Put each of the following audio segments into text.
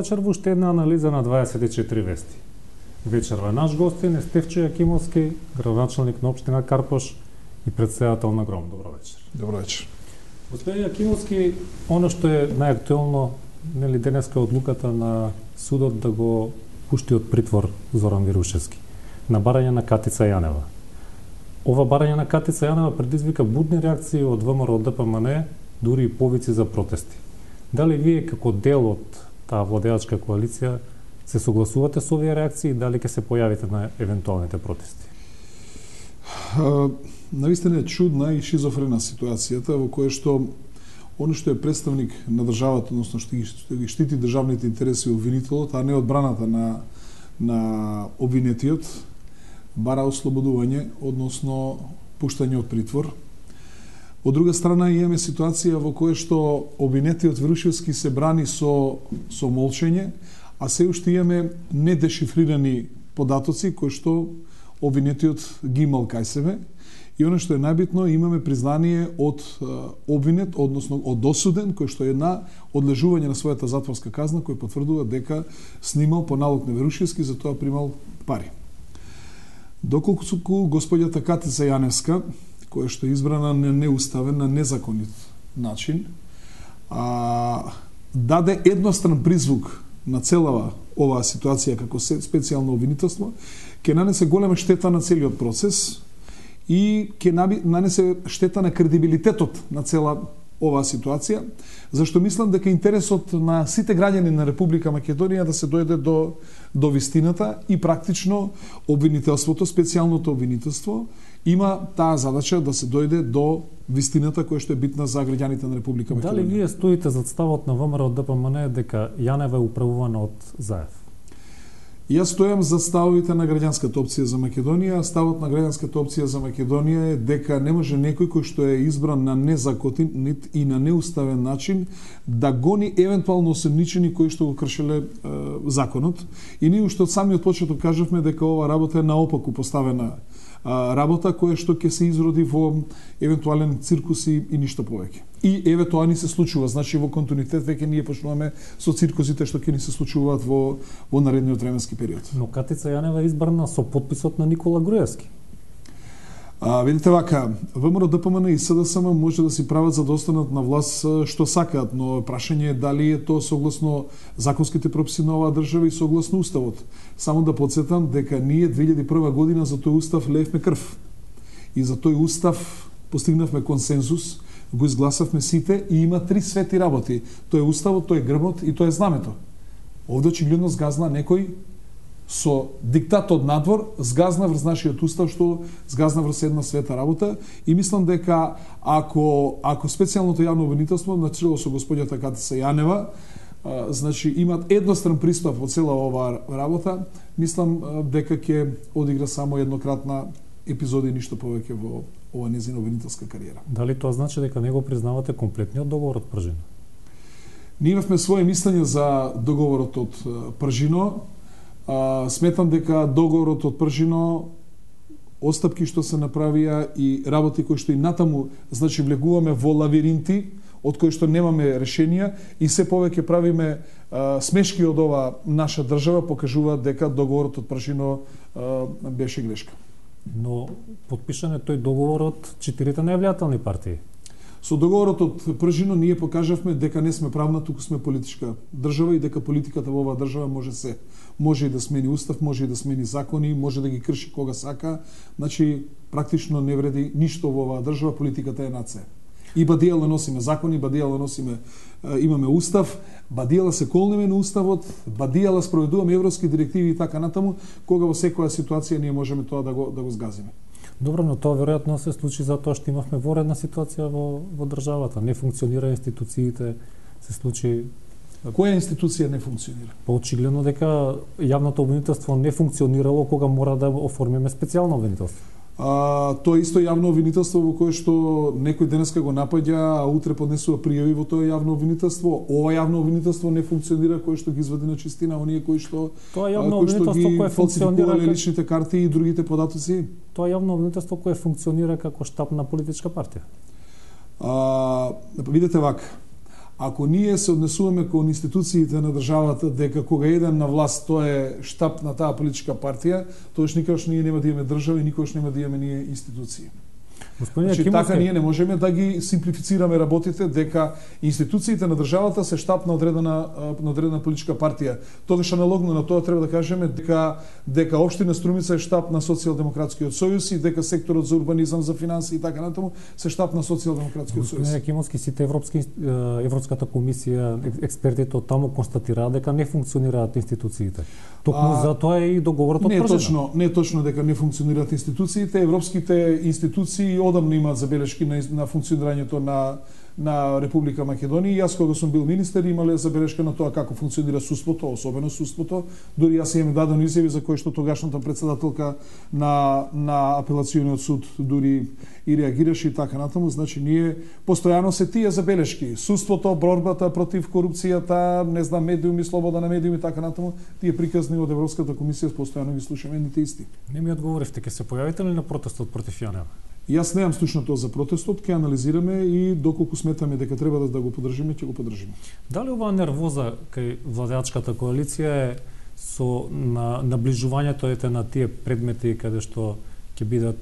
вечер во уште една анализа на 24 вести. Вечерва наш гостин е Стефчо Јакимовски, градоначалник на општина Карпош и председател на ГРОМ. Добро вечер. Добро вечер. Господин Јакимовски, оно што е најактуелно, нели денеска одлуката на судот да го пушти од притвор Зоран Вирушевски на барање на Катица Јанева. Ова барање на Катица Јанева предизвика будни реакции од ВМРО ДПМН, дури и повици за протести. Дали вие како дел од таа владеачка коалиција се согласувате со овие реакции и дали ќе се појавите на евентуалните протести? Навистина е чудна и шизофрена ситуацијата во која што оно што е представник на државата, односно што ги штити државните интереси обвинителот, а не одбраната на обвинетиот, бара ослободување, односно пуштање од притвор. Од друга страна имаме ситуација во која што обвинетиот Вирушевски се брани со молчење, а се уште имаме недешифрирани податоци кои што обвинетиот ги имал кај себе. И оно што е најбитно, имаме признание од обвинет, односно од осуден, кој што е на одлежување на својата затворска казна, кој потврдува дека снимал по налог на Вирушевски, за тоа примал пари. Доколку господјата Катица Јаневска, која што е избрана на неуставен, на незаконит начин, даде едностран призвук на целава оваа ситуација како специјално обвинителство, ќе нанесе голема штета на целиот процес и ќе нанесе штета на кредибилитетот на цела оваа ситуација, зашто мислам дека интересот на сите граѓани на Република Македонија да се дојде до вистината и практично обвинителството, специјалното обвинителство, има таа задача да се дојде до вистината која што е битна за граѓаните на Република Македонија. Дали вие стоите зад ставот на ВМРО ДПМН дека Јанева е управувана од Заев? Јас стојам за ставовите на граѓанската опција за Македонија. Ставот на граѓанската опција за Македонија е дека не може некој кој што е избран на незаконит и на неуставен начин да гони евентуално осомничени кои што го кршеле законот. И ние уште од самиот почеток кажавме дека ова работа е наопаку поставена работа која што ќе се изроди во евентуален циркус и ништо повеќе. И еве тоа ни се случува, значи во континуитет веќе ние почнуваме со циркусите што ќе ни се случуваат во наредниот временски период. Но Катица Јанева е избрана со подписот на Никола Груевски. Видите вака, ВМРО ДПМН и СДСМ може да си прават за да останат на власт што сакаат, но прашање е дали е тоа согласно законските прописи на оваа држава и согласно уставот. Само да подсетам дека ние 2001 година за тој устав леевме крв. И за тој устав постигнавме консензус, го изгласавме сите и има три свети работи. Тој е уставот, тој е грбот и тој е знамето. Овде очигледно згазна некој со диктат од надвор, згазна врз нашиот устав, што згазна врз една света работа и мислам дека ако специјалното јавно обвинителство на чело со господјата Катица Јанева значи имат едностран пристап во цела оваа работа, мислам дека ќе одигра само еднократна епизода и ништо повеќе во ова незина обвинителска кариера. Дали тоа значи дека не го признавате комплетниот договор од Пржино? Ние имавме своје мислење за договорот од Пржино. Сметам дека договорот од Пржино, отстапки што се направија и работи кои што и натаму, значи влегуваме во лавиринти од кои што немаме решенија и се повеќе правиме смешки од ова наша држава, покажуваат дека договорот од Пржино беше грешка. Но потпишан е тој договор од 4 највлијателни партии. Со договорот од Пржино ние покажавме дека не сме правна, туку сме политичка држава и дека политиката во оваа држава може се. Може и да смени устав, може и да смени закони, може да ги крши кога сака. Значи, практично не вреди ништо во оваа држава, политиката е над се. И бадијала носиме закони, бадијала носиме, имаме устав, бадијала се колнеме на уставот, бадијала спроведуваме европски директиви и така натаму, кога во секоја ситуација ние можеме тоа да го згазиме. Добро, но тоа веројатно се случи затоа што имавме воредна ситуација во државата. Не функционира институциите, се случи. Која институција не функционира? Очигледно дека јавното обвинителство не функционирало кога мора да оформиме специјално обвинителство. Тоа исто јавно обвинителство во кое што некој денеска го напаѓа, а утре поднесува пријави во тоа јавно обвинителство. Ова јавно обвинителство не функционира, кое што ги извади на чистина оние кои што тоа јавно обвинителство кое функционира личните карти и другите податоци. Тоа јавно обвинителство кое функционира како штаб на политичка партија. Видете вака. Ако ние се однесуваме кон институциите на државата дека кога еден на власт тоа е штаб на таа политичка партија, тогаш никогаш ние нема да имаме држава и никогаш нема да имаме ние институции. Значи, така ние не можеме да ги симплифицираме работите дека институциите на државата се штаб на одредена политичка партија. Тогаш аналогно на тоа треба да кажеме дека општина Струмица е штаб на Социјалдемократскиот сојуз и дека секторот за урбанизам, за финанси и така натаму се штаб на Социјалдемократскиот сојуз. Господин Кимовски, сите Европската комисија, експертите од таму констатираат дека не функционираат институциите. Токму затоа е и договорот отпржен. Не е точно дека не функционираат институциите. Европските институции одамно имаат забелешки на функционирањето на Република Македонија. Јас кога сум бил министер имале забелешка на тоа како функционира судството, особено судството. Дури јас имам дадено изјави за кои што тогашната председателка на апелациониот суд дури и реагираше и така натаму. Значи ние постојано се тие забелешки. Судството, борбата против корупцијата, не знам, медиуми, слобода на медиуми и така натаму, тие приказни од Европската комисија постојано ги слушаме едните исти. Не ми одговоривте, ќе се појавите ли на протестот против Јанева? Јас немам слушнато за протестот, ќе анализираме и доколку сметаме дека треба да го поддржиме, ќе го поддржиме. Дали оваа нервоза кај владеачката коалиција е со наближувањето на тие предмети каде што ќе бидат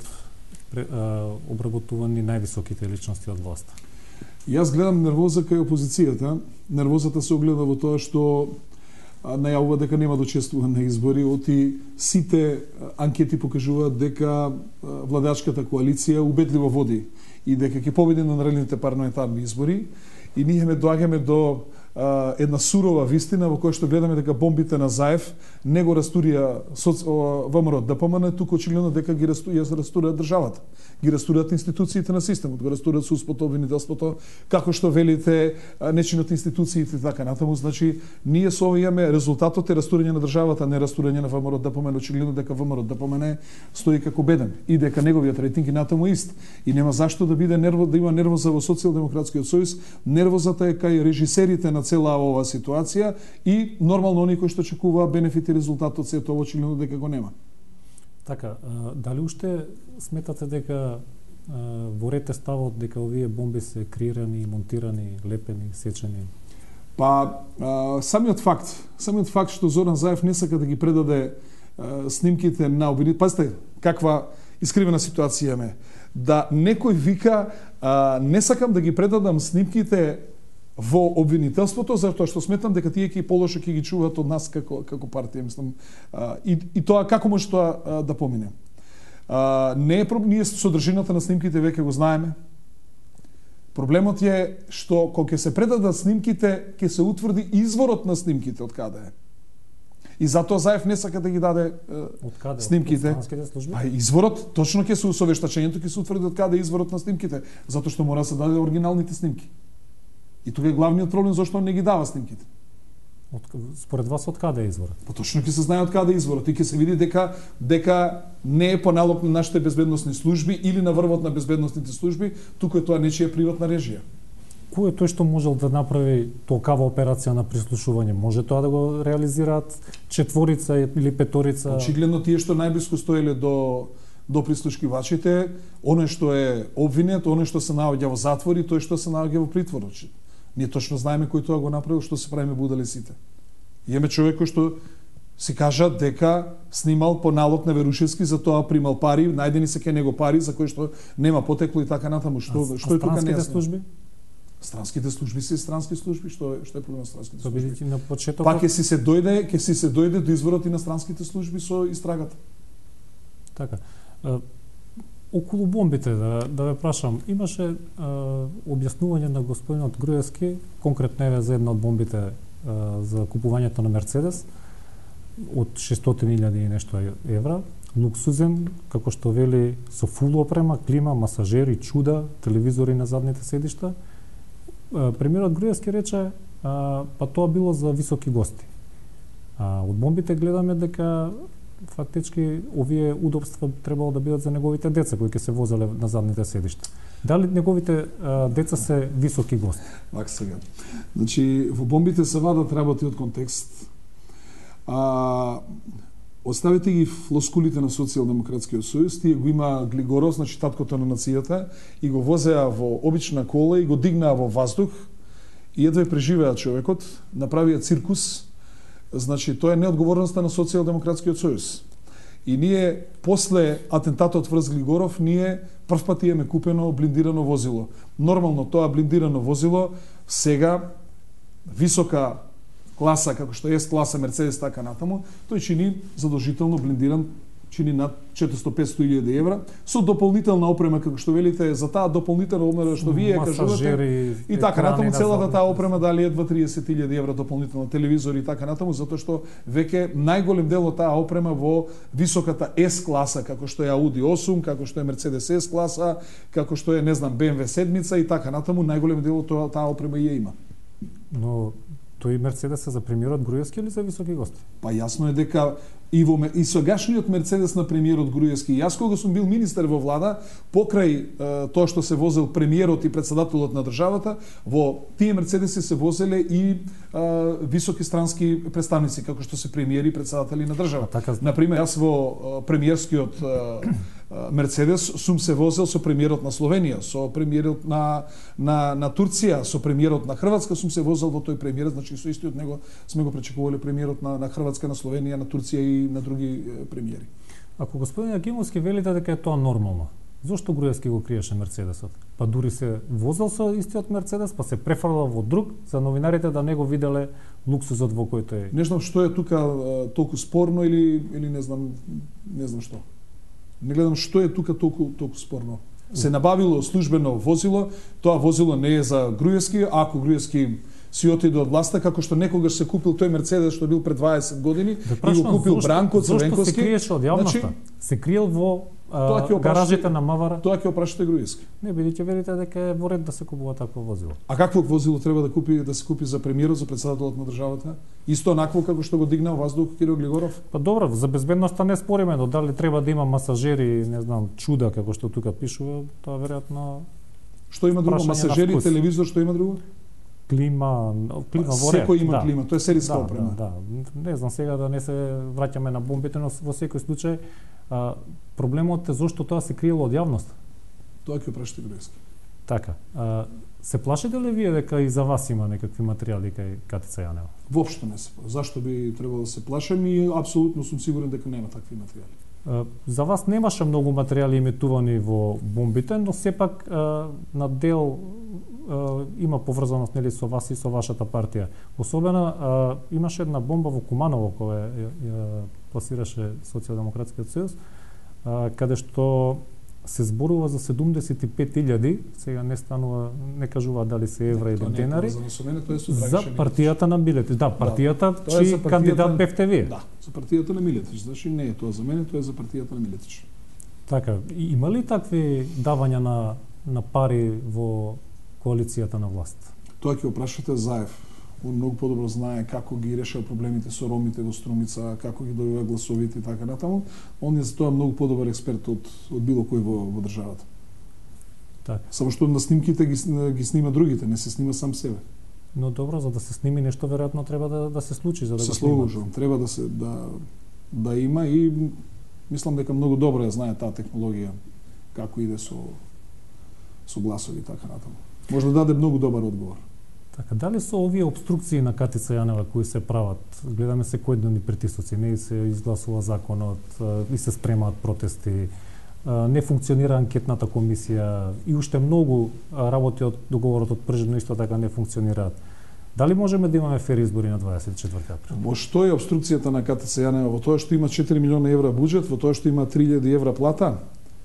обработувани највисоките личности од власта? Јас гледам нервоза кај опозицијата. Нервозата се огледа во тоа што најавува дека нема да учествува на избори, оти сите анкети покажуваат дека владеачката коалиција убедливо води и дека ќе победи на наредните парламентарни избори и ние доаѓаме до една сурова вистина во која што гледаме дека бомбите на Заев не го растурија ВМРО ДПМН, туку очигледно дека ги растурија државата. Ги растурат институциите на системот, го растурат судството, обвинителството, како што велите, нечинат институциите и така натаму. Значи, ние со ова имаме резултатот е растурање на државата, не растурање на ВМРО ДПМН. Очигледно дека ВМРО ДПМН стои како беден и дека неговиот рейтинг е натаму ист. И нема зашто да биде да има нервоза во Социјалдемократскиот сојуз. Нервозата е кај режисерите на цела оваа ситуација и нормално оние кои што очекуваат бенефити и резултатот се тоа очигледно дека го нема. Така, дали уште сметате дека во ред е ставот дека овие бомби се креирани, монтирани, лепени, сечени? Па, самиот факт што Зоран Заев не сака да ги предаде снимките на обвинителите, пазите каква искривена ситуација имаме. Да некој вика, не сакам да ги предадам снимките во обвинителството, затоа што сметам дека тие ќе полошо ќе ги чуваат од нас како партија, мислам. И тоа како може тоа да помине? Не е ние содржината на снимките веќе го знаеме. Проблемот е што кога ќе се предадат снимките, ќе се утврди изворот на снимките од каде е. И затоа Заев не сака да ги даде снимките. Од странските служби? Изворот, точно ќе се со вештачењето ќе се утврди од каде е изворот на снимките, затоа што мора да се даде оригиналните снимки. И тука е главниот проблем зашто не ги дава снимките. Според вас од каде е изворот? Па точно ќе се знае од каде е изворот и ќе се види дека не е по налог на нашите безбедносни служби или на врвот на безбедносните служби, туку е тоа нечија приватна режија. Кој е тој што можел да направи толкава операција на прислушување? Може тоа да го реализираат четворица или петорица? Очигледно тие што најблиску стоеле до прислушкивачите, оној што е обвинет, оној што се наоѓа во затвор и тој што се наоѓа во притвор. Ние точно знаеме кој тоа го направил, што се правиме будали сите. Имаме човек кој што си кажа дека снимал по налог на Верушевски, за тоа примал пари, најдени се ке него пари за кои што нема потекло и така натаму. Што е тука не е служби? Странските служби се странски служби, што е проблемот со странските служби? На почетокот... Па ќе си се дојде до изворот и на странските служби со истрагата. Така. Околу бомбите, да ве прашам, имаше објаснување на господинот Груевски, конкретно еве за една од бомбите за купувањето на Мерцедес од 600.000 и нешто евра, луксузен, како што вели, со фул опрема, клима, масажери, чуда, телевизори на задните седишта. Премиерот Груевски рече, па тоа било за високи гости. Од бомбите гледаме дека фактички овие удобства требало да бидат за неговите деца кои ќе се возеле на задните седишта. Дали неговите деца се високи гости? Вака сега. Значи, во бомбите се вадат работи од контекст. Оставете ги флоскулите на Социјалдемократскиот сојуз, тие го има Глигоров, таткото на нацијата, и го возеа во обична кола и го дигнаа во ваздух и едва преживеа човекот, направија циркус. Значи, тоа е неодговорноста на Социјалдемократскиот сојуз. И ние, после атентатот врз Глигоров, ние прв пат имаме купено блиндирано возило. Нормално тоа блиндирано возило сега висока класа, како што е класа Мерцедес, така натаму, тој чини задолжително блиндиран, чини над 400-500 евра, со дополнителна опрема, како што велите, за таа дополнителна опрема што вие кажувате, и така натаму, целата таа опрема дали едва 30.000 евра дополнително, телевизори и така натаму, затоа што веќе најголем дел од таа опрема во високата S класа, како што е Audi 8, како што е Mercedes S класа, како што е, не знам, BMW 7 и така натаму, најголем дел од таа опрема ја има. Но тој Мерцедес е за премиерот Груевски или за високи гости? Па јасно е дека и сегашниот Мерцедес на премиерот Груевски. Јас кога сум бил министер во влада, покрај тоа што се возел премиерот и председателот на државата, во тие Мерцедеси се возеле и високи странски представници, како што се премиери и председатели на држава. Така... Например, јас во премиерскиот Мерцедес сум се возел со премиерот на Словенија, со премиерот на Турција, со премиерот на Хрватска сум се возел во тој премиер, значи со истиот него сме го пречекувале премиерот на Хрватска, на Словенија, на Турција и на други премиери. Ако господин Јакимовски велите дека е тоа нормално, зошто Груевски го криеше Мерцедесот? Па дури се возел со истиот Мерцедес, па се префрлал во друг, за новинарите да не го виделе луксузот во кој тој... Не знам што е тука толку спорно или не знам што. Не гледам што е тука толку спорно. Се набавило службено возило, тоа возило не е за Груевски, ако Груевски си отиде од власта, како што некогаш се купил тој Мерцедес што бил пред 20 години и го купил Бранко Црвенковски. Зошто се криеше од јавноста? Се криел во гаражите на Мавара? Тоа ќе опрашате Груевски. Не, бидејќи велите дека е во ред да се купува такво возило. А какво возило треба да се купи за премиерот, за председателот на државата? Исто онакво како што го дигнал воздух Кирил Глигоров? Па добро, за безбедноста не спориме, но дали треба да има масажери, не знам, чуда како што тука пишува, тоа веројатно... Што има друго? Масажери, телевизор, што има друго? Клима во ред. Секој има клима, тоа е серијска опрема. Да. Не знам сега да не се враќаме на бомбите, но во секој случај проблемот е зошто тоа се криело од јавност. Тоа ќе прашате Груевски. Така. Се плашите ли вие дека и за вас има некакви материјали кај Катица Јанева? Воопшто не се. Зашто би требало да се плашам и апсолутно сум сигурен дека нема такви материјали. За вас немаше многу материјали имитувани во бомбите, но сепак на дел има поврзаност нели со вас и со вашата партија. Особено имаше една бомба во Куманово која ја пласираше Социјалдемократскиот сојуз, каде што се зборува за 75.000, сега не станува, не кажува дали се евра или денари, за партијата на Милетич. Да, партијата чиј кандидат бевте вие. Да, за партијата на Милетич, значи не е тоа за мене, тоа е за партијата на Милетич. Така, има ли такви давања на пари во коалицијата на власт? Тоа ќе опрашате Заев. Он многу подобро знае како ги решава проблемите со ромите во Струмица, како ги добива гласовите и така натаму. Он е за тоа многу подобар експерт од било кој во државата. Така. Само што на снимките ги снима другите, не се снима сам себе. Но добро, за да се сними нешто веројатно треба да се случи за да се го снима. Треба да има и мислам дека многу добро ја знае таа технологија како иде со гласови и така натаму. Може да даде многу добар одговор. Така, дали со овие обструкции на Катица Јанева кои се прават, гледаме секојдневни притисоци, не се изгласува законот, и се спремаат протести, не функционира анкетната комисија и уште многу работи од договорот од Пржевно исто така не функционираат. Дали можеме да имаме фер избори на 24 април? Во што е обструкцијата на Катица Јанева? Во тоа што има 4 милиона евра буџет, во тоа што има 3000 евра плата?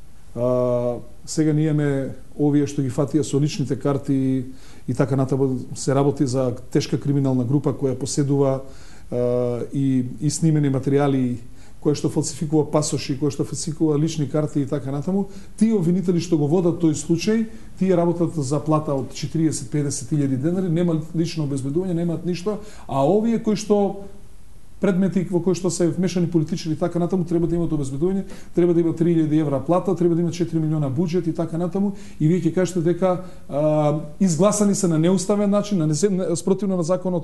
Сега ние имаме овие што ги фатија со личните карти и така натаму, се работи за тешка криминална група која поседува и снимени материјали, која што фалсификува пасоши, која што фалсификува лични карти и така натаму. Тие обвинители што го водат тој случај, тие работат за плата од 40-50 илјади денари, нема лично обезбедување, немаат ништо, а овие кои што предмети во кои што се вмешани политичари и така натаму треба да имаат обезбедување, треба да има 3000 евра плата, треба да има 4 милиона буџет и така натаму, и вие ќе кажете дека изгласани се на неуставен начин, спротивно на законот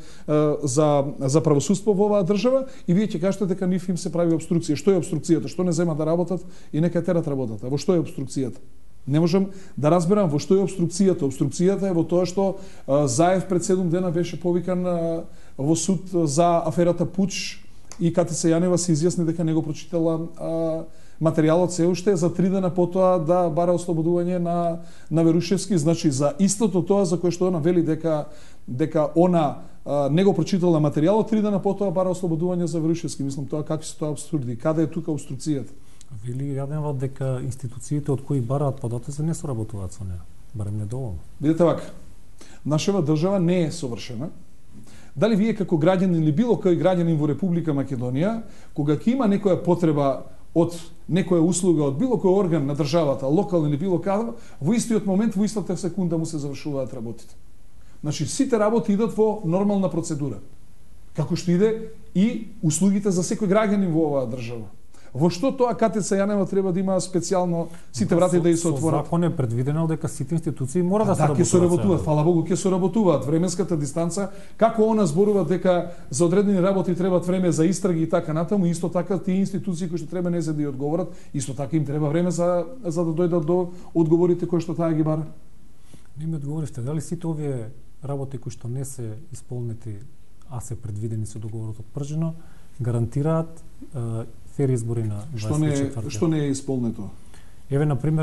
за правосудство во оваа држава, и вие ќе кажете дека нив им се прави обструкција. Што е обструкцијата? Што не земат да работат и нека терат работата? Во што е обструкцијата? Не можам да разберам во што е обструкцијата. Обструкцијата е во тоа што Заев пред 7 дена беше повикан во суд за аферата Пуч и Катица Јанева се изјасни дека не го прочитала материјалот се уште, за 3 дена потоа да бара ослободување на Верушевски. Значи за истото тоа за кое што она вели дека она не го прочитала материјалот, 3 дена потоа бара ослободување за Верушевски. Мислам тоа какви се тоа абсурди, каде е тука обструкцијата? Вели јаденва дека институциите од кои бараат податоци не соработуваат со неа, барем недоволно. Видете вака, нашава држава не е совршена. Дали вие како граѓанин или било кој граѓанин во Република Македонија, кога ќе има некоја потреба од некоја услуга од било кој орган на државата, локален или било каде, во истиот момент, во истата секунда му се завршуваат работите. Значи, сите работи идат во нормална процедура. Како што иде и услугите за секој граѓанин во оваа држава. Во што тоа Катица Јанева треба да има специјално сите врати да и се отворат? Закон е предвидено дека сите институции мора да ќе соработуваат. Фала Богу, ќе соработуваат. Временската дистанца, како она зборува дека за одредени работи требаат време за истраги и така натаму, исто така тие институции кои што треба не се да ја одговорат, исто така им треба време за да дојдат до одговорите кои што таа ги бара. Не ми одговоривте, дали сите овие работи кои што не се исполнети, а се предвидени со договорот од Пржино, гарантираат фер избори на 24. Што не е исполнето? Еве, например,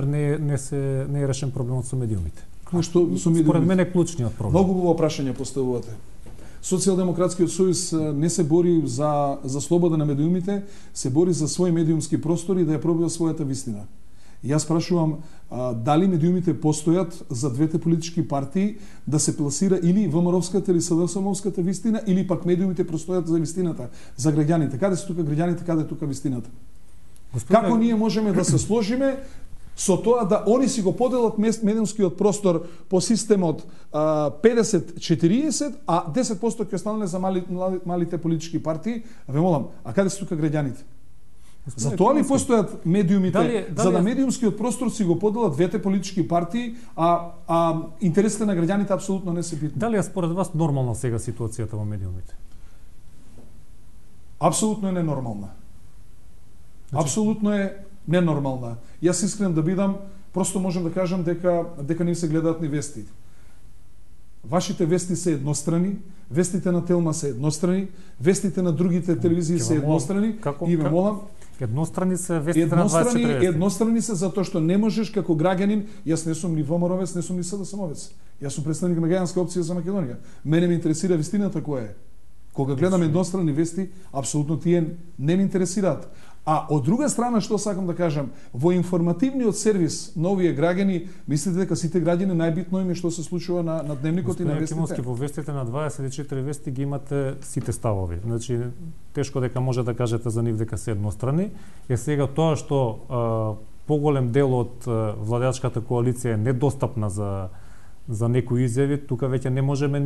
не е решен проблемот со медиумите. Што со медиумите? Според мене е клучниот проблем. Многу убаво прашање поставувате. Социјалдемократскиот сојуз не се бори за слобода на медиумите, се бори за свој медиумски простор и да ја пробива својата вистина. Јас прашувам дали медиумите постојат за двете политички партии да се пласира или ВМРО-вската или СДСМ-овската вистина, или пак медиумите постојат за вистината, за граѓаните. Каде се тука граѓаните, каде е тука вистината? Како ние можеме да се сложиме со тоа да они си го поделат медиумскиот простор по системот 50-40, а 10% ќе останале за малите политички партии? Ве молам, а каде се тука граѓаните? За тоа ли постојат медиумите, за да медиумскиот простор си го поделат двете политички партии, а интересите на граѓаните апсолутно не се битни? Дали е според вас нормална сега ситуацијата во медиумите? Апсолутно е ненормална. Апсолутно е ненормална. Јас искрен да бидам, просто можам да кажам дека не се гледаат ни вести. Вашите вести се еднострани, вестите на Телма се еднострани, вестите на другите телевизии се еднострани. И ве молам, еднострани се вестите на 24 вести. Еднострани се затоа што не можеш како граѓанин, јас не сум ни ВМРО-вец, не сум ни СДСМ-овец. Јас сум представник на граѓанска опција за Македонија. Мене ме интересира вистината која е. Кога гледам еднострани вести, апсолутно тие не ме интересираат. А од друга страна, што сакам да кажам, во информативниот сервис на овие граѓани, мислите дека сите граѓани најбитно им е што се случува на дневникот и на вестите? Кимовски, во вестите на 24 вести ги имате сите ставови. Значи, тешко дека може да кажете за нив дека се еднострани. Е сега тоа што поголем дел од владеачката коалиција е недостапна за некои изјави, тука веќе не можеме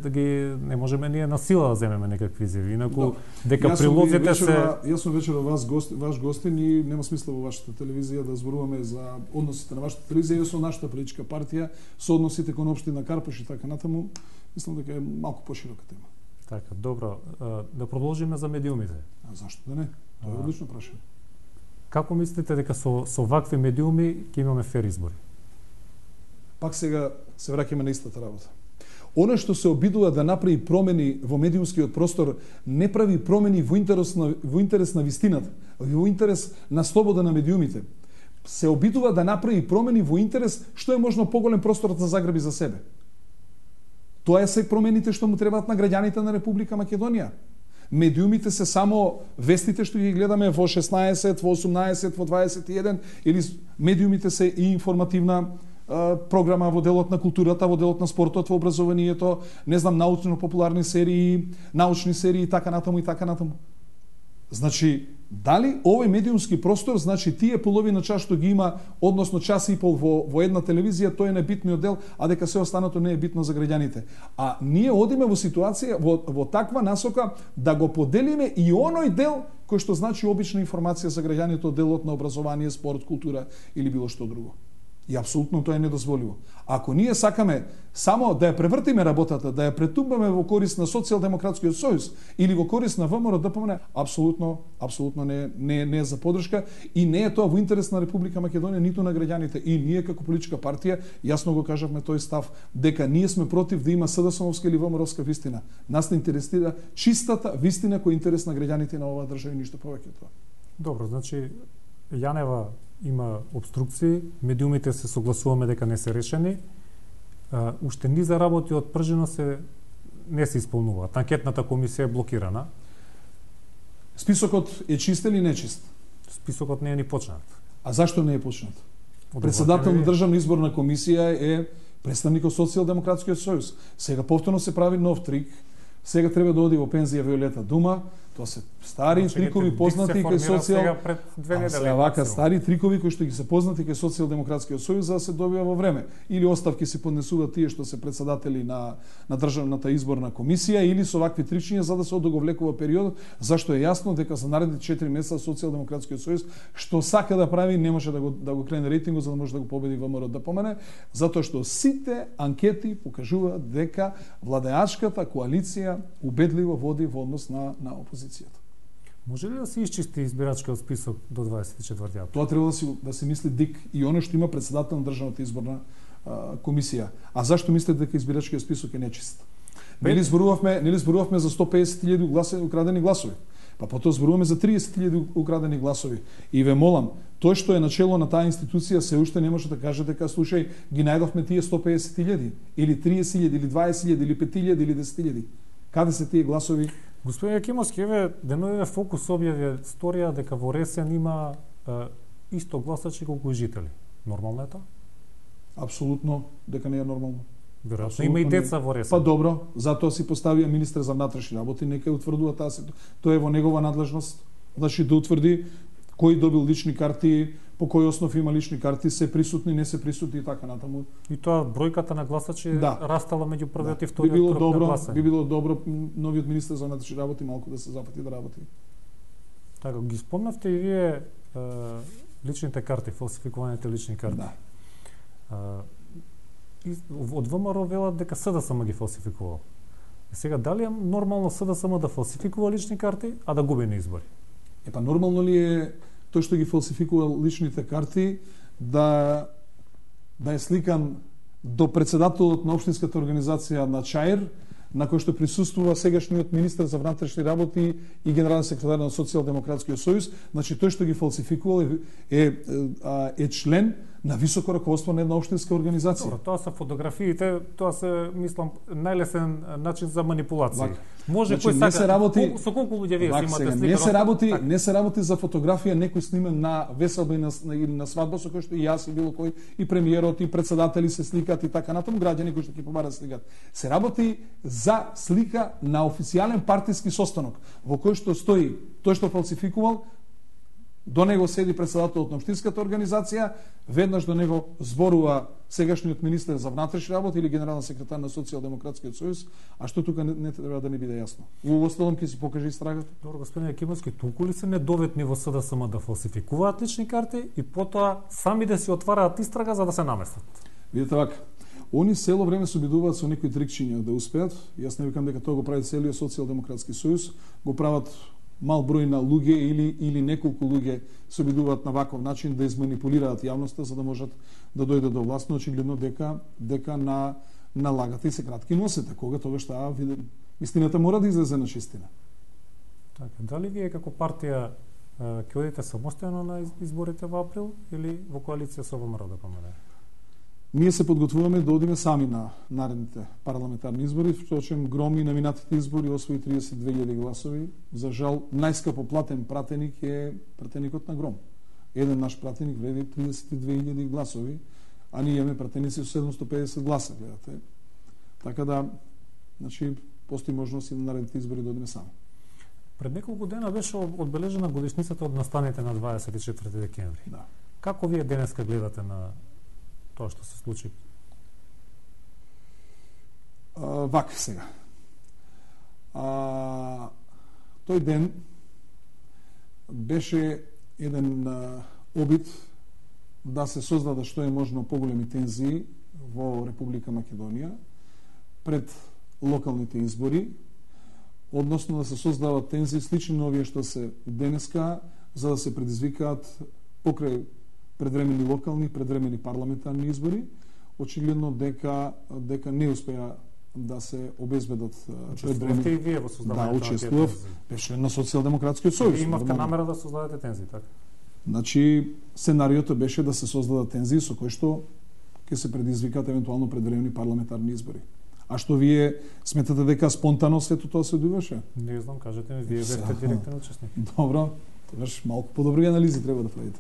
ние на сила да земеме некакви изјави. Инаку дека прилозите се Јас сум вечера ваш гостин и нема смисла во вашата телевизија да зборуваме за односите на вашата телевизија и со нашата политичка партија, со односите кон општина Карпош и така натаму. Мислам дека е малку поширока тема. Така, добро. Да продолжиме за медиумите. А зашто да не? Тоа е одлично прашање. Како мислите дека со вакви медиуми ќе имаме фер избори? Пак сега се враќаме на истата работа. Оно што се обидува да направи промени во медиумскиот простор, не прави промени во интерес на вистината, во интерес на слобода на медиумите. Се обидува да направи промени во интерес што е можно поголем простор да заграби за себе. Тоа се промените што му требаат на граѓаните на Република Македонија. Медиумите се само вестите што ги гледаме во 16, во 18, во 21, или медиумите се и информативна програма во делот на културата, во делот на спортот, во образованието, не знам, научно-популарни серии, научни серии и така натаму и така натаму. Значи, дали овој медиумски простор, значи тие половина час што ги има, односно час и пол во една телевизија, тој е најбитниот дел, а дека се останато не е битно за граѓаните. А ние одиме во ситуација, во таква насока, да го поделиме и оној дел кој што значи обична информација за граѓаните од делот на образование, спорт, култура или било што друго. И апсолутно тоа е недозволиво. Ако ние сакаме само да ја превртиме работата, да ја претумбаме во корист на Социјалдемократскиот сојуз или во корист на ВМРО ДПМН, апсолутно не е за подршка и не е тоа во интерес на Република Македонија ниту на граѓаните. И ние како политичка партија јасно го кажавме тој став дека ние сме против да има СДСМовска или ВМРО-вска вистина. Нас не интересира чистата вистина која е интерес на граѓаните на оваа држава и ништо повеќе од тоа. Добро, значи Јанева има обструкции, медиумите се согласуваме дека не се решени, уште низа работи од пржено не се исполнуваат. Анкетната комисија е блокирана. Списокот е чист или нечист? Списокот не е ни почнат. А зашто не е почнат? Председател на Државна изборна комисија е представник од Социјалдемократскиот сојуз. Сега повторно се прави нов трик. Сега треба да оди во пензија Виолета Дума. Тоа се стари трикови познати кај стари трикови кои што ги се познати кај Социјалдемократскиот сојуз за да се добива во време. Или оставки се поднесуваат тие што се председатели на Државната изборна комисија или со вакви тричиња за да се одоговлекува периодот, зашто е јасно дека за наредните 4 месеца Социјалдемократскиот сојуз што сака да прави не може да го крене рейтингот за да може да го победи ВМРО ДПМН, затоа што сите анкети покажуваат дека владеачката коалиција убедливо води во однос на опозицијата. Може ли да се исчисти избирачкиот список до 24 април? Тоа треба да се мисли ДИК и оно што има председател на Државната изборна комисија. А зашто мислите дека избирачкиот список е нечист? Нели зборувавме за 150.000 украдени гласови. Па потоа зборуваме за 30.000 украдени гласови. И ве молам, тој што е начело на таа институција се уште не може да каже дека слушај, ги најдовме тие 150.000 или 30.000 или 20.000 или 5.000 или 10.000. Каде се тие гласови? Господин Јакимовски, еве деновиве Фокус објави сторија дека во Ресен има исто гласачи колку и жители. Нормално е тоа? Апсолутно дека не е нормално. Веројатно има и деца во Ресен. Па добро, затоа си поставија министер за внатрешни работи, нека утврдува таа се. Тоа е во негова надлежност. Значи да утврди кој добил лични карти, по кој основ има лични карти, се присутни, не се присутни и така натаму. И тоа бројката на гласачи растала меѓу првиот и вториот круг на гласање. Би било добро новиот министер за внатрешни работи малку да се зафати да работи. Така, ги спомнавте и вие личните карти, фалсификуваните лични карти. Да. Од ВМРО велат дека СДСМ ги фалсификувал. Сега, дали е нормално СДСМ да фалсификува лични карти, а да губи на избори? Епа, нормално ли е тој што ги фалсификува личните карти да е сликан до председателот на општинската организација на ЧАИР, на кој што присуствува сегашниот министер за внатрешни работи и генерален секретар на Социјалдемократскиот сојуз, значи тој што ги фалсификувал е член на високо раководство на една општинска организација. Добро, тоа се фотографиите, тоа се, мислам, најлесен начин за манипулација. Може значи, кој сака, со колку луѓе вие имате слика? Не се работи за фотографија некој снимен на веселба или на свадба со кој што и јас и било кој и премиерот и председатели се сликат и така натаму граѓани кои што ќе побарат сликат. Се работи за слика на официјален партиски состанок во кој што стои тој што фалсификувал. До него седи председателот на општинската организација, веднаш до него зборува сегашниот министер за внатрешни работи или генерален секретар на Социјалдемократскиот сојуз, а што тука не треба да не биде јасно. Во осталом ќе си покаже истрагата. Добро, господин Јакимовски, толку ли се недоветни во СДСМ да фалсификуваат лични карти и потоа сами да си отвараат истрага за да се наместат? Видите вака, они цело време се обидуваат со некои трикчиња да успеат. Јас не викам дека тоа го прави целиот Социјалдемократски сојуз, го прават мал број на луѓе или неколку луѓе се обидуваат на ваков начин да изманипулираат јавноста за да можат да дојдат до власт, но очигледно дека на лагата и се кратки носете. Кога тогаш таа истината мора да излезе на чистина. Така, дали вие како партија ќе одите самостојно на изборите во април или во коалиција со ВМРО ДПМН? Ние се подготвуваме да одиме сами на наредните парламентарни избори, впрочем Громи на минатите избори освои 32.000 гласови. За жал, најскапо платен пратеник е пратеникот на Гром. Еден наш пратеник вреди 32.000 гласови, а ние имаме пратеници со 750 гласа, гледате. Така да, значи, постои можност и на наредните избори да одиме сами. Пред неколку дена беше одбележена годишницата од настаните на 24 декември. Да. Како вие денеска гледате на тоа што се случи? Вака сега. Тој ден беше еден обид да се создаде што е можно поголеми тензии во Република Македонија пред локалните избори, односно да се создават тензии слични на овие што се денеска, за да се предизвикаат покрај предвремени локални, предвремени парламентарни избори, очигледно дека не успеа да се обезбедат предвремени. И вие во создавањето на учествував, беше на Социјалдемократскиот сојуз. Имавте намера да создадете тензии, така? Значи, сценариото беше да се создадат тензии со кои што ќе се предизвикаат евентуално предвремени парламентарни избори. А што вие сметате дека спонтано сето тоа се одвиваше? Не знам, кажете ми, вие бевте директен учесник. Добро, тогаш малку подобри анализи треба да правите.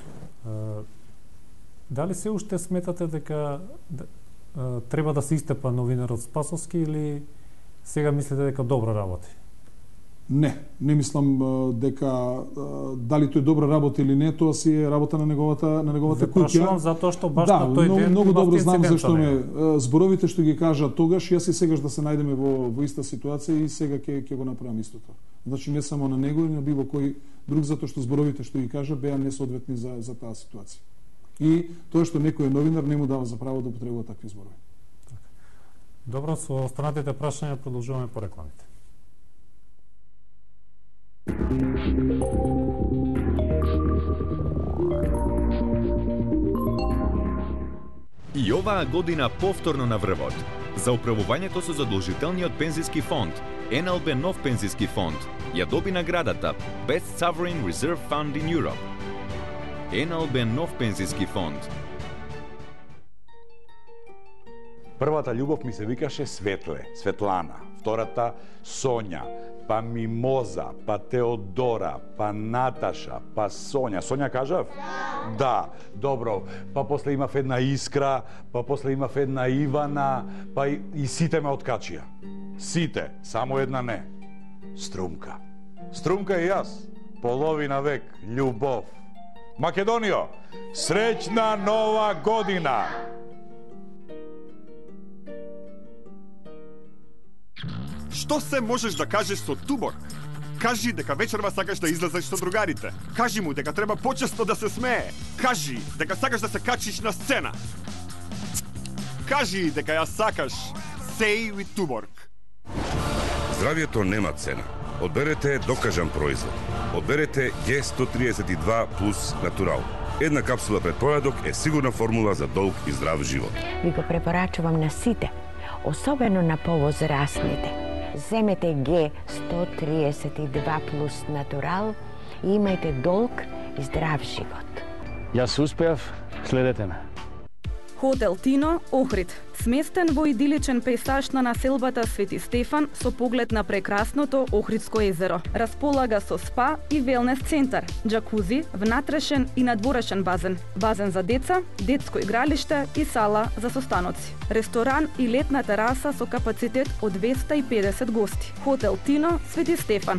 Дали се уште сметате дека треба да се истепа новинарот Спасовски или сега мислите дека добро работи? Не мислам дека дали тој добро работи или не, тоа си е работа на неговата куќа. Прашувам затоа што баш на тој ден многу добро знам зашто зборовите што ги кажа тогаш, јас и сегаш да се најдеме во иста ситуација и сега ќе го направам истото. Значи не само на него, и на било кој друг, затоа што зборовите што ги кажа беа несоодветни за таа ситуација. И тоа што некој новинар не му дава за право да употребува такви зборови. Добро, со останатите прашања продолжуваме по рекламите. И оваа година повторно на врвот. За управувањето со задолжителниот пензиски фонд, НЛБ Нов пензиски фонд ја доби наградата Best Sovereign Reserve Fund in Europe. НЛБ Нов пензиски фонд. Првата љубов ми се викаше Светле, Светлана, втората Сонја, па Мимоза, па Теодора, па Наташа, па Сонја. Сонја кажав? Да, добро. Па после имав една Искра, па после имав една Ивана, па и сите ме откачија. Сите, само една не. Струмка. Струмка и јас. Половина век, љубов. Македонијо, среќна нова година! Што се можеш да кажеш со Тубор? Кажи дека вечерва сакаш да излезеш со другарите. Кажи му дека треба почесто да се смее. Кажи дека сакаш да се качиш на сцена. Кажи дека ја сакаш. Say with Tuborg. Здравието нема цена. Одберете докажан производ. Одберете G132 плюс натурал. Една капсула пред појадок е сигурна формула за долг и здрав живот. Ви го препорачувам на сите, особено на повозрастните. Земете G132 плюс натурал и имајте долг и здрав живот. Јас успеав, следете ме. Хотел Тино, Охрид. Сместен во идиличен пејсаж на населбата Свети Стефан со поглед на прекрасното Охридско езеро. Располага со спа и велнес центар, џакузи, внатрешен и надворешен базен, базен за деца, детско игралиште и сала за состаноци. Ресторан и летна тераса со капацитет од 250 гости. Хотел Тино, Свети Стефан.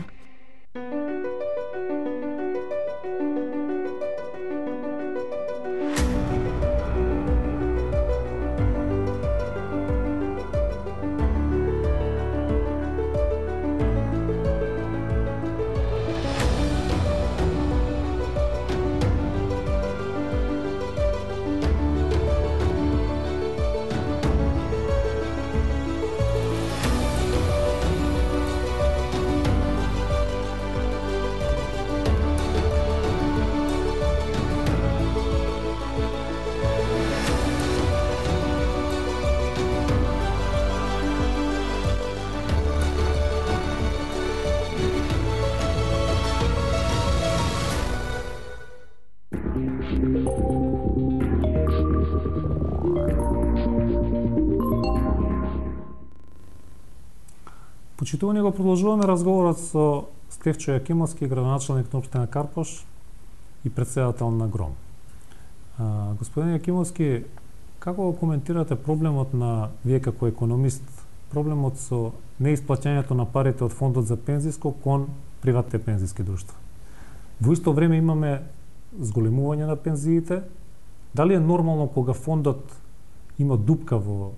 Почитувани, го продолжуваме разговорот со Стефчо Јакимовски, градоначалник на општина Карпош и председател на ГРОМ. Господин Јакимовски, како го коментирате проблемот на вие како економист, проблемот со неисплаќањето на парите од фондот за пензиско кон приватните пензиски друштва? Во исто време имаме зголемување на пензиите. Дали е нормално кога фондот има дупка во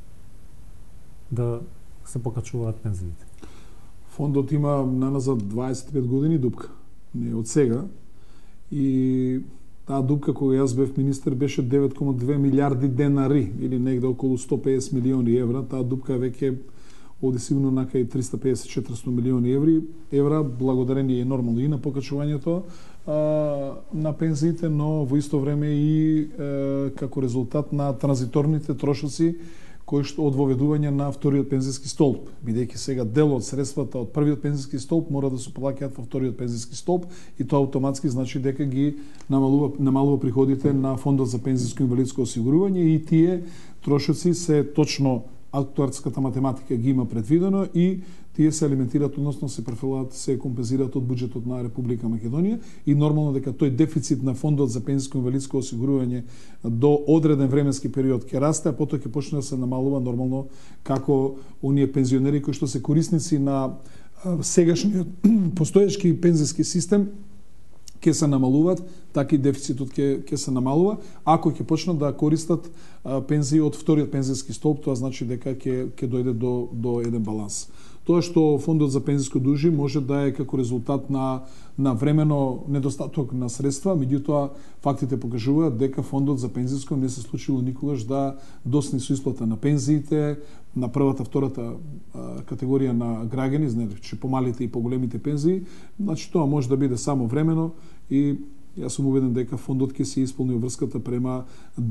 да се покачуваат пензиите? Фондот има наназад 25 години дупка, не од сега. И Таа дупка кога јас бев министер беше 9,2 милиарди денари или негде околу 150 милиони евра. Таа дупка веќе оди сигурно на кај 350-400 милиони евра, благодарение и нормално и на покачувањето на пензиите, но во исто време и како резултат на транзиторните трошоци кои што од воведување на вториот пензиски столб, бидејќи сега дел од средствата од првиот пензиски столб мора да се плаќаат во вториот пензиски столб и тоа автоматски значи дека ги намалува приходите на фондот за пензиско инвалидско осигурување и тие трошоци се точно актуарската математика ги има предвидено и тие се алиментираат, односно се префрлаат, се компензираат од буџетот на Република Македонија и нормално дека тој дефицит на фондот за пензиско инвалидско осигурување до одреден временски период ќе расте, а потоа ќе почне да се намалува нормално како оние пензионери кои што се корисници на сегашниот постоечки пензиски систем ќе се намалуваат, така и дефицитот ќе се намалува. Ако ќе почнат да користат пензии од вториот пензиски столб, тоа значи дека ќе дојде до еден баланс. Тоа што фондот за пензиско дужи може да е како резултат на времено недостаток на средства, меѓутоа фактите покажуваат дека фондот за пензиско не се случило никогаш да досни со исплата на пензиите на првата, втората категорија на граѓани, значи помалите и поголемите пензии, значи тоа може да биде само времено и јас сум убеден дека фондот ќе се исполни врската према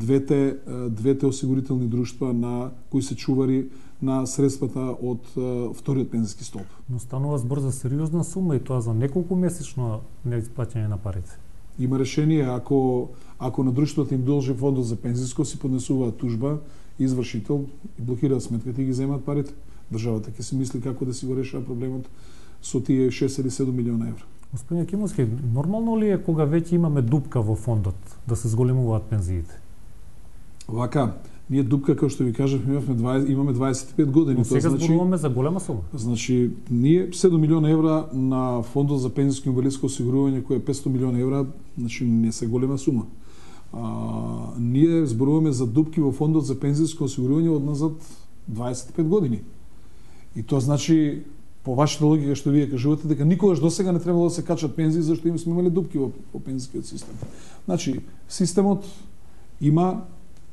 двете осигурителни друштва на кои се чувари на средствата од вториот пензиски столб. Но станува збор за сериозна сума и тоа за неколку месечно неисплаќање на парите. Има решение ако на друштвото им должи фондот за пензиско, си поднесуваат тужба, извршител и блокираат сметката и ги земаат парите. Државата ќе се мисли како да си го решава проблемот со тие 6 или 7 милиона евра. Господин Акимовски, нормално ли е кога веќе имаме дупка во фондот да се зголемуваат пензиите? Вака, ние дупка, како што ви кажав, имаме 25 години. Но сега зборуваме за голема сума. Значи, ние 7 милиона евра на фондот за пензиско инвалидско осигурување, кој е 500 милиона евра, значи не се голема сума. Ние зборуваме за дупки во фондот за пензиско осигурување од назад 25 години. И тоа значи, по вашата логика што вие кажувате, дека никогаш досега не требало да се качат пензии, зашто сме имали дупки во пензискиот систем. Значи, системот има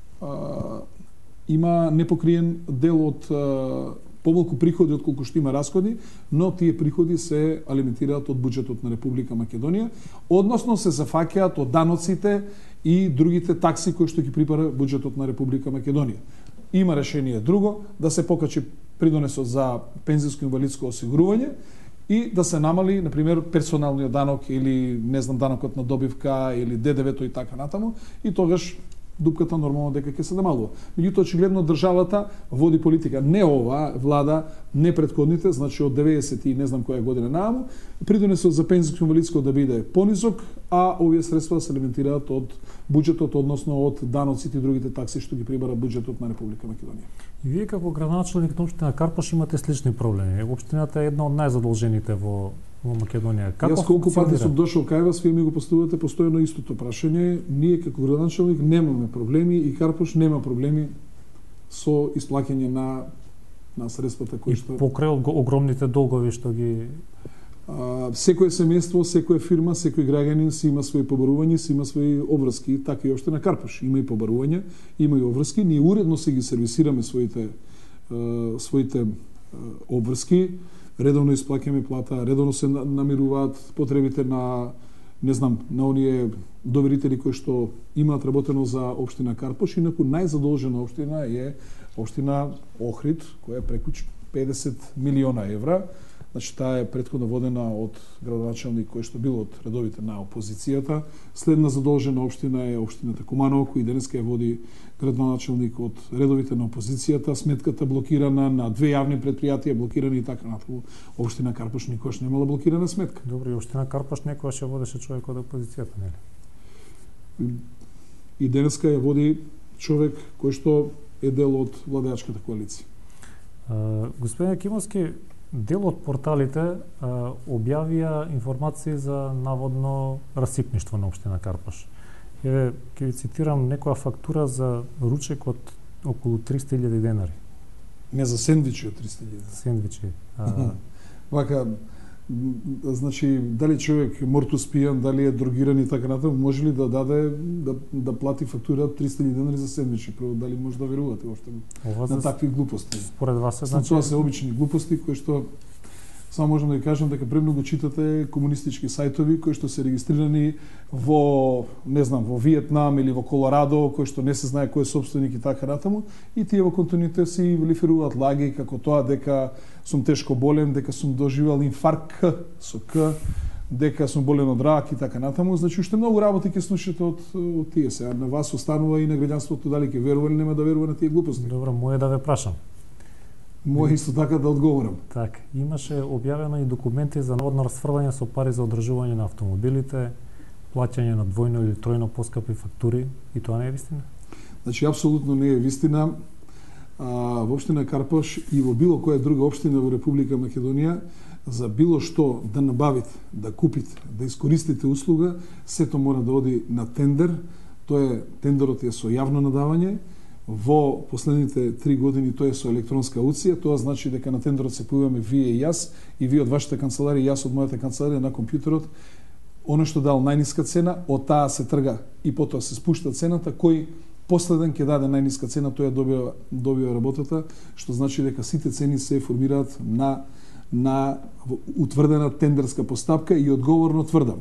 непокриен дел од помалку приходи од колку што има расходи, но тие приходи се алиментираат од буџетот на Република Македонија, односно се зафаќаат од даноците и другите такси кои што ги припара буџетот на Република Македонија. Има решение друго, да се покачи придонесот за пензиско инвалидско осигурување и да се намали, например, персоналниот данок или, не знам, данокот на добивка или ДДВ-то и така натаму, и тогаш дупката нормално дека ќе се намалува. Меѓутоа, очигледно државата води политика, не ова влада, не претходните, значи од 90 и не знам која година нааму, придонесот за пензиско инвалидско да биде понизок, а овие средства се алиментираат од буџетот, односно од даноците и другите такси што ги прибара буџетот на Република Македонија. И вие како градоначелник на општина Карпош имате слични проблеми. Општината е една од најзадолжените во Македонија. Јас колку пати сум дошол кај вас, вие ми го поставувате постојано истото прашање. Ние како градоначелник немаме проблеми и Карпош нема проблеми со исплаќање на средствата кои што... И покрај огромните долгови што ги... Секое семејство, секоја фирма, секој граѓанин си има своји побарувања, си има своји обврски, така и општина Карпош. Има и побарувања, има и обврски. Ние уредно се ги сервисираме своите обврски, редовно исплаќаме плата, редовно се намируваат потребите на, не знам, на оние доверители кои што имаат работено за општина Карпош, инаку најзадолжена општина е општина Охрид, која е преку 50 милиона евра. Значи, таа е претходно водена од градоначелник кој што бил од редовите на опозицијата. Следна задолжена општина е општината Куманово, кој денеска ја води градоначелник од редовите на опозицијата. Сметката блокирана на две јавни предпријатија, блокирани и така натаму. Општина Карпош никогаш немала блокирана сметка. Добро, и општина Карпош некогаш ја водеше човек од опозицијата, нели? И денеска ја води човек кој што е дел од владеачката коалиција. Господин Акимовски, дел од порталите објавија информации за наводно расипништво на општина Карпош. Еве, ќе ви цитирам некоја фактура за ручек од околу 300.000 денари. Не, за сендвичи од 300.000. Сендвичи. Вака, Значи, дали човек мортус пијан, дали е дрогиран и така натаму, може ли да даде да плати фактура 300 денари за сендвичи? Прво, дали може да верувате още на такви глупости? Според вас значи тоа се обични глупости кои што само можам да ви кажам дека премногу читате комунистички сајтови кои што се регистрирани во, не знам, во Виетнам или во Колорадо, кои што не се знае кој е собственик и така натаму, и тие во континуитет си велиферуваат лаги како тоа дека сум тешко болен, дека сум доживел инфаркт со К, дека сум болен од рак и така натаму. Значи уште многу работи ќе слушате од тие се. А на вас останува и на граѓанството дали ќе верува или нема да верува на тие глупости. Добро, моје да ве прашам. Моје исто така да одговорам. Так, имаше објавено и документи за наводно расфрлање со пари за одржување на автомобилите, плаќање на двојно или тројно поскапи фактури, и тоа не е вистина? Значи, апсолутно не е вистина. Во општина Карпош и во било која друга општина во Република Македонија, за било што да набавите, да купите, да искористите услуга, сето мора да оди на тендер. Тендерот е со јавно надавање. Во последните 3 години тоа е со електронска аукција. Тоа значи дека на тендерот се појаваме вие и јас, и вие од вашата канцеларија, и јас од мојата канцеларија на компјутерот. Оно што дал најниска цена, од таа се трга и потоа се спушта цената, кој последен ќе даде најниска цена, тој ја добива работата, што значи дека сите цени се формираат на утврдена тендерска постапка. И одговорно тврдам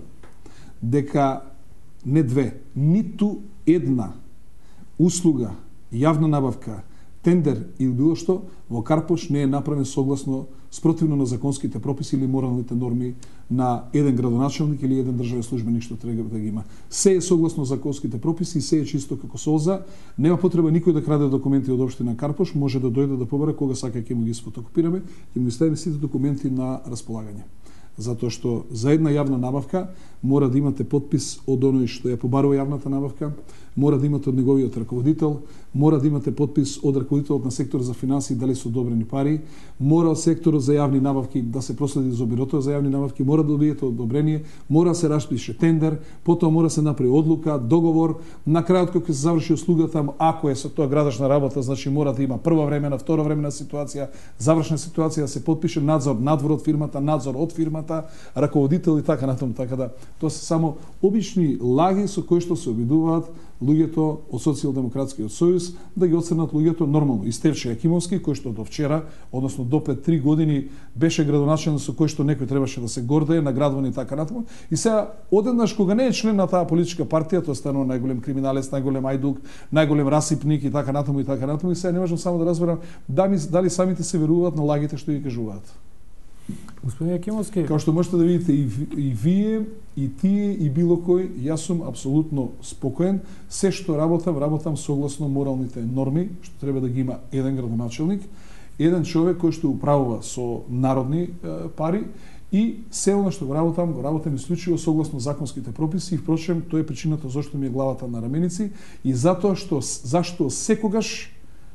дека не две, ниту една услуга, јавна набавка, тендер или било што во Карпош не е направен согласно спротивно на законските прописи или моралните норми на еден градоначелник или еден државен службеник што треба да ги има. Се е согласно законските прописи, се е чисто како солза. Нема потреба никој да краде документи од општина Карпош, може да дојде да побара кога сака, ќе му ги сфотокопираме, ќе му ставиме сите документи на располагање. Затоа што за една јавна набавка мора да имате подпис од оној што ја побарува јавната набавка, мора да имате од неговиот раководител, мора да имате подпис од раководителот на сектор за финансии дали се одобрени пари, мора од секторот за јавни набавки да се проследи за бирото за јавни набавки, мора да добиете одобрение, мора да се распише тендер, потоа мора да се направи одлука, договор, на крајот кога се заврши услугата, ако е со тоа градачна работа, значи мора да има прва времена, втора времена ситуација, завршна ситуација, да се подпише надзор надвор од фирмата, надзор од фирмата, раководител и така натаму. Така да тоа се само обични лаги со кои што се обидуваат луѓето од Социјалдемократскиот сојуз да ги отстрнат луѓето нормално. И Стефче Јакимовски, кој што до вчера, односно до 3 години беше градоначелник со кој што некој требаше да се гордее, наградуван и така натаму. И сега одеднаш кога не е член на таа политичка партија, тоа станува најголем криминалец, најголем ајдук, најголем расипник и така натаму и така натаму. И сега не можам само да разберам дали самите се веруваат на лагите што ги кажуваат. Господин Јакимовски, како што можете да видите и вие, и тие, и било кој, јас сум апсолутно спокоен. Се што работам согласно моралните норми, што треба да ги има еден градоначелник, еден човек кој што управува со народни пари, и се она што го работам исклучиво согласно законските прописи. И впрочем, тоа е причината зашто ми е главата на раменици и зашто секогаш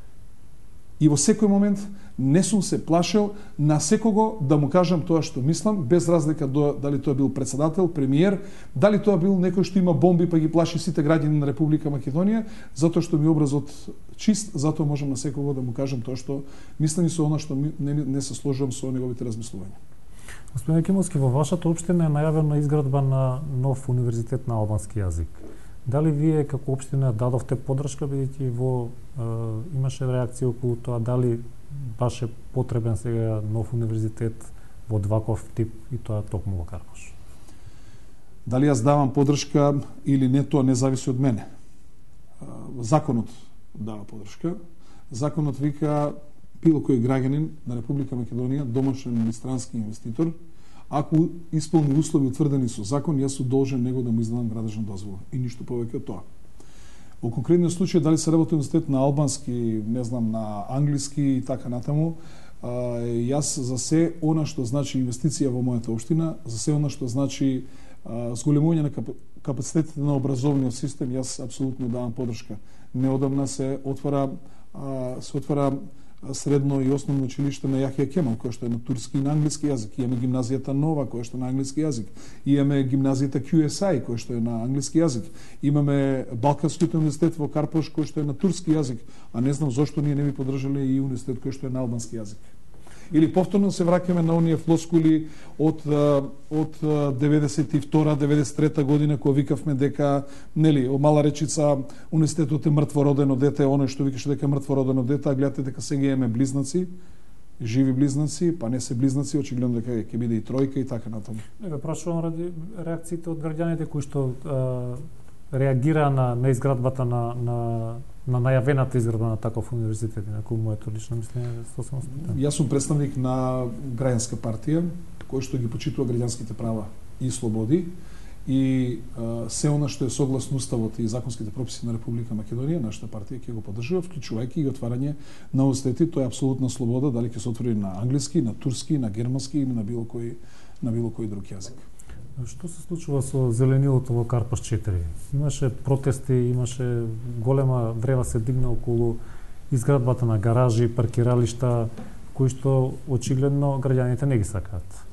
и во секој момент не сум се плашел на секого да му кажам тоа што мислам, без разлика дали тоа бил председател, премиер, дали тоа бил некој што има бомби па ги плаши сите граѓани на Република Македонија, затоа што ми образот чист, затоа можам на секого да му кажам тоа што мислам и со она што не се сложувам со неговите размислувања. Господин Јакимовски, во вашата општина е најавена изградба на нов универзитет на албански јазик. Дали вие како општина дадовте поддршка, бидејќи имаше реакција околу тоа, дали баш е потребен сега нов универзитет во ваков тип и тоа токму во Карпош? Дали јас давам поддршка или не, тоа не зависи од мене. Законот дава поддршка. Законот вика било кој граѓанин на Република Македонија, домашен или странски инвеститор, ако исполни услови утврдени со закон, јас сум должен него да му издадам градежна дозвола и ништо повеќе од тоа. Во конкретниот случај дали се работи универзитет на албански, не знам, на англиски и така натаму, јас за се она што значи инвестиција во мојата општина, за се она што значи зголемување на капацитетите на образовниот систем, јас апсолутно давам поддршка. Неодамна се отвара средно и основно училиште на Јахја Кемал, кој што е на турски и на англиски јазик. Имаме гимназијата Нова, која што е на англиски јазик. Имаме гимназијата QSI, која што е на англиски јазик. Имаме Балканскиот универзитет во Карпош, кој што е на турски јазик. А не знам зошто ние не би поддржале и универзитет кој што е на албански јазик. Или повторно се враќаме на оние флоскули од 92-93 година кога викавме дека нели мала речица университетот е мртвородено дете, оној што викаше дека е мртвородено дете, а гледате дека сега имаме близнаци, живи близнаци, па не се близнаци, очигледно дека ќе биде и тројка и така натаму. Ве прашувам ради реакциите од граѓаните кои што реагира на изградбата на најавената изградба на таков универзитет, на кој моето лично мислење е сосема спитано. Јас сум представник на граѓанска партија, кој што ги почитува граѓанските права и слободи и се она што е согласно уставот и законските прописи на Република Македонија, нашата партија ќе го поддржува, вклучувајќи и отварање на универзитети. Тоа е апсолутна слобода, дали ќе се отвори на англиски, на турски, на германски или на било кој друг јазик. Што се случува со зеленилото во Карпаш 4? Имаше протести, имаше голема врева се дигна околу изградбата на гаражи, паркиралишта, кои што очигледно граѓаните не ги сакаат.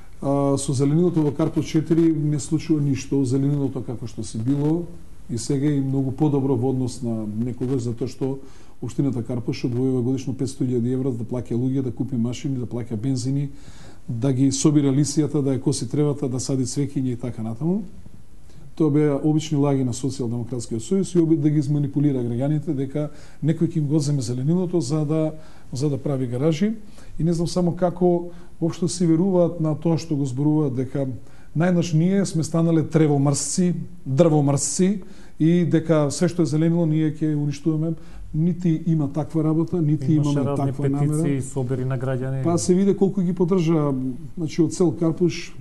Со зеленилото во Карпаш 4 не случува ништо. Зеленилото како што се било и сега е многу подобро во однос на некогаш, затоа што Општината Карпаш одвојува годишно 500.000 евра да плаќа луѓе, да купи машини, да плаќа бензини, да ги собира лисијата, да ја коси тревата, да сади цвеќиња и така натаму. Тоа беа обични лаги на Социјалдемократскиот сојуз и обид да ги изманипулира граѓаните дека некој ќе им го земе зеленилото за да прави гаражи. И не знам само како воопшто си веруваат на тоа што го зборуваат дека најнаш ние сме станале тревомрсци, дрвомрсци и дека се што е зеленило ние ќе уништуваме. Нити има таква работа, нити имаме таква намера. Имаше петиции, собери на граѓани. Па се виде колку ги поддржа, значи од цел Карпуш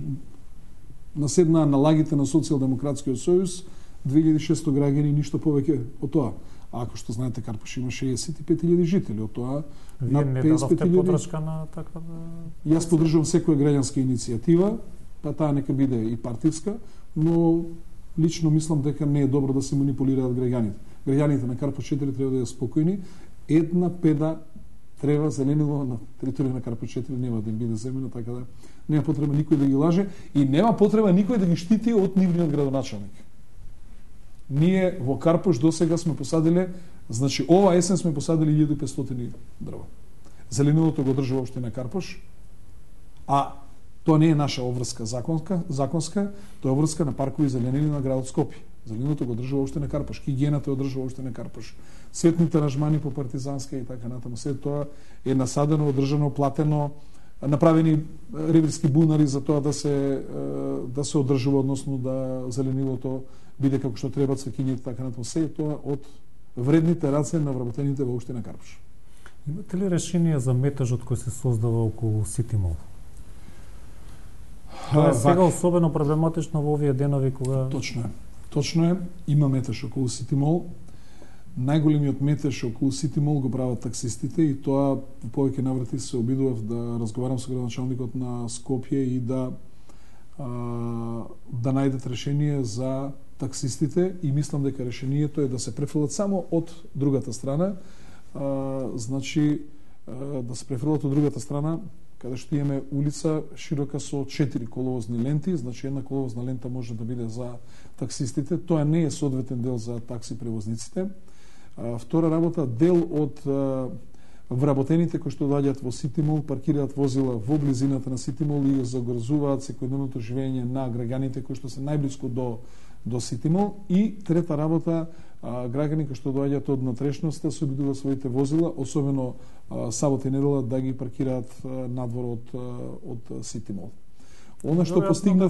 наседнаа на лагите на Социјалдемократскиот сојуз 2600 граѓани, ништо повеќе од тоа. А ако што знаете, Карпуш има 65.000 жители, од тоа на 55.000 подршка на таква. Јас поддржувам секоја граѓанска иницијатива, па таа нека биде и партиска, но лично мислам дека не е добро да се манипулираат граѓаните. Граѓаните на Карпуш 4 треба да бидат спокојни. Една педа треба зеленило на територија на Карпуш 4 нема да им биде земено, така да нема потреба никој да ги лаже и нема потреба никој да ги штити од нивниот градоначалник. Ние во Карпуш досега сме посадиле, значи ова есен сме посадили 1500 дрва. Зеленилото го држи општина Карпуш, а тоа не е наша обврска законска, тоа е обврска на паркови зеленини на градот Скопје. Зеленилото го држи општина Карпуш, хигиената го држи општина Карпуш. Светните аранжмани по партизанска и така натаму, се тоа е насадено, одржано, платено, направени риварски бунари за тоа да се одржува, односно да зеленилото биде како што треба, цвеќињата така натаму. Се тоа од вредните раце на вработените во општина Карпуш. Имате ли решение за метежот кој се создава околу Сити Мол? Тоа е сега особено проблематично во овие денови кога... Точно е, има метеж околу Сити Мол. Најголемиот метеж околу Сити Мол го прават таксистите и тоа во повеќе наврати се обидував да разговарам со градоначалникот на Скопје и да најдат решение за таксистите и мислам дека решението е да се префрлат само од другата страна, значи да се префрлат од другата страна каде што имаме улица широка со 4 коловозни ленти, значи една коловозна лента може да биде за таксистите, тоа не е соодветен дел за такси превозниците. Втора работа, дел од вработените кои што доаѓаат во Сити Мол паркираат возила во близината на Сити Мол и загрозуваат секојдневното живење на граѓаните кои што се најблиску до Сити Мол. И трета работа, граѓани кои што доаѓаат од натрешноста се обидуваат своите возила, особено сабота и недела, да ги паркираат надвор од Сити Мол. Она што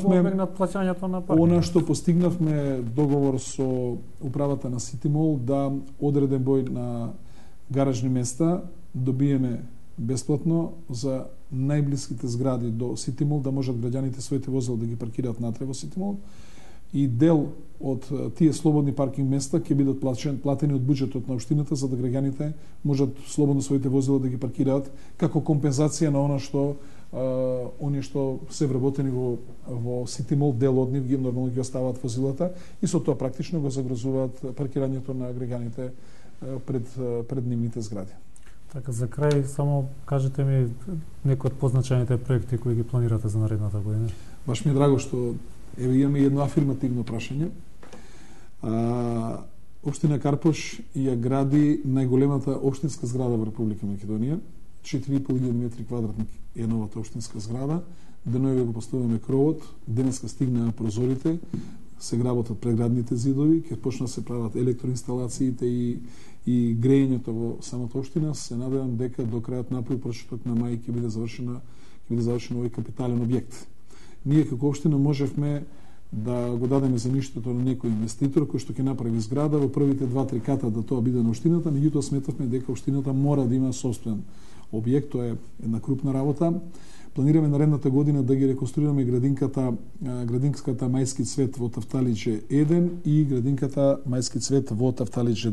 постигнавме договор со управата на Сити Мол да одреден број на гаражни места добиеме бесплатно за најблиските згради до Сити Мол, да можат граѓаните своите возила да ги паркираат натре во Сити Мол. И дел од тие слободни паркинг места ќе бидат платени од буџетот на општината за да граѓаните можат слободно своите возила да ги паркираат како компензација на она што оние што се вработени во Сити Мол, дел од нив ги нормално ги оставаат возилата и со тоа практично го загрозуваат паркирањето на граѓаните пред нивните згради. Така, за крај, само кажете ми некои од позначајните проекти кои ги планирате за наредната година. Баш ми е драго што имаме едно афирмативно прашање. Општина Карпуш ја гради најголемата општинска зграда во Република Македонија. 4.500 метри квадратни е новата општинска зграда. Денови го поставаме кровот, денеска стигнаа прозорите, се гработат преградните зидови, ќе почна се прават електроинсталациите и грејењето во самата општина. Се надевам дека до крајот на април, почеток на мај ќе биде завршен овој капитален објект. Ние како општина можевме да го дадеме земјиштето на некој инвеститор кој што ќе направи зграда во првите 2-3 ката да тоа биде на општината, меѓутоа сметавме дека општината мора да има собствен објект, тоа е една крупна работа. Планираме наредната година да ги реконструираме градинската Мајски цвет во Тафталиџе 1 и градинката Мајски цвет во Тафталиџе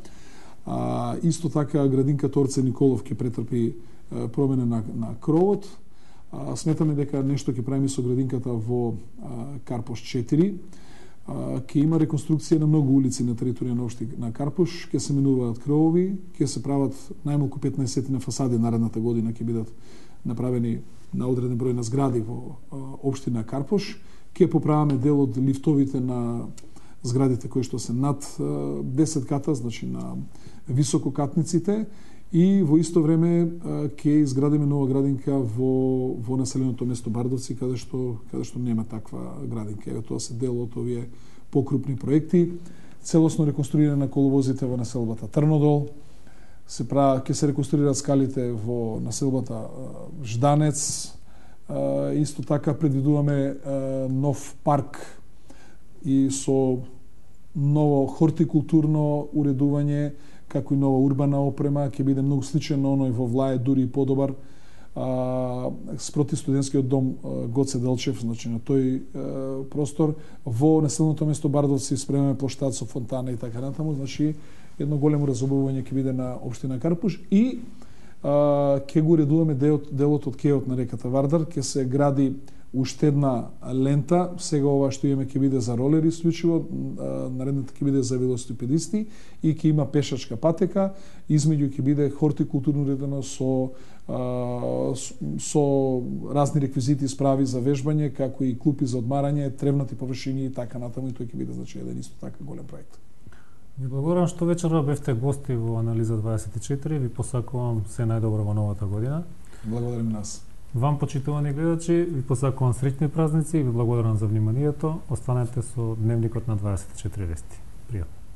2. Исто така градинката Орце Николов ќе претрпи промена на кровот. Сметаме дека нешто ќе правиме со градинката во Карпош 4. Ќе има реконструкција на многу улици на територија на Карпош, ќе се менуваат кровови, ќе се прават најмалку 15 на фасади наредната година, ќе бидат направени на одреден број на згради во општина Карпош. Ќе поправаме дел од лифтовите на зградите кои што се над 10 ката, значи на висококатниците, и во исто време ќе изградиме нова градинка во населеното место Бардовци, каде што нема таква градинка. Ево тоа се дел од овие покрупни проекти. Целосно реконструирање на коловозите во населбата Трнодол, ќе се реконструираат скалите во населбата Жданец. Исто така предвидуваме нов парк и со ново хортикултурно уредување, како и нова урбана опрема, ќе биде многу сличен на оној во Влаје, дури и подобар. Спроти студентскиот дом Гоце Делчев, значи на тој простор. Во населеното место Бардовци спремаме плоштад со фонтана и така натаму, значи едно големо разобавување ќе биде на општина Карпуш и ќе го уредуваме делот од кејот на реката Вардар, ќе се гради уште една лента. Сега ова што имаме ќе биде за ролери исклучиво, наредната ќе биде за велосипедисти и ќе има пешачка патека, измеѓу ќе биде хортикултурно уредено со разни реквизити, справи за вежбање, како и клупи за одмарање, тревнати површини и така натаму, и тој ќе биде значи еден исто така голем проект. Ви благодарам што вечерва бевте гости во Анализа 24. Ви посакувам се најдобро во новата година. Благодарам нас. Вам, почитувани гледачи, ви посакувам среќни празници и ви благодарам за вниманието. Останете со Дневникот на 24 вести. Пријатно.